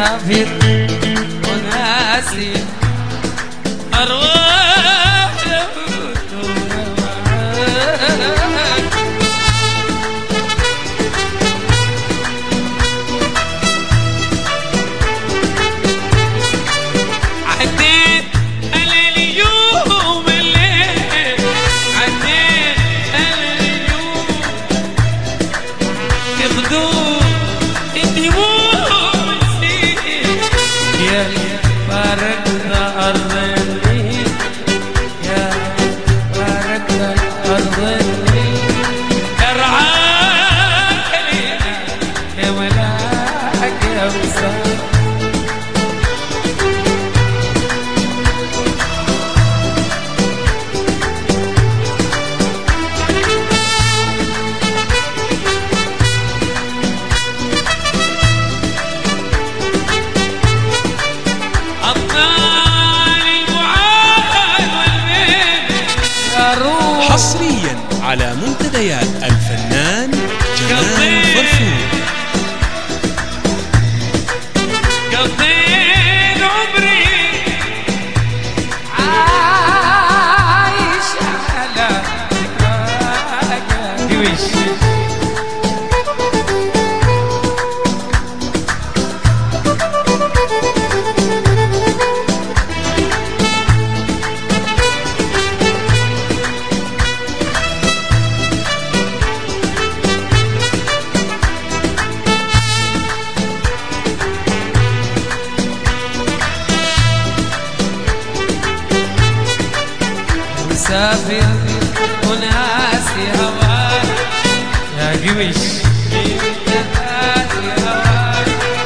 مسافر وناسي أرواح عديت اليوم الليل، عديت اليوم يغدو الدموع مسير يا فارقنا أرض الليل، يا فارقنا أرض الليل، أرعاك لينا يا ملاك يا وسام. حصريا على منتديات الفنان جمال فرفور. قضيت عمري عايش على وشي، مسافر وناسي هواك يا قويش، ناسي هواك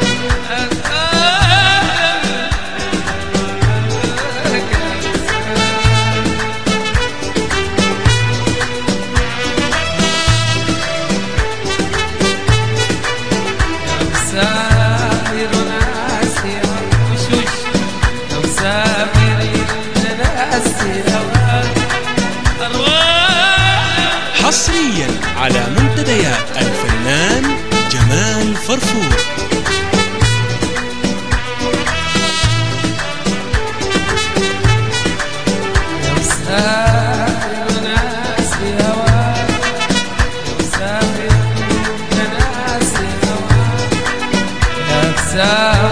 مسافر وناسي هواك، مسافر وناسي هواك. حصريا على منتديات الفنان جمال فرفور. يا مسافر وناسي هواك، يا مسافر وناسي هواك، يا مسافر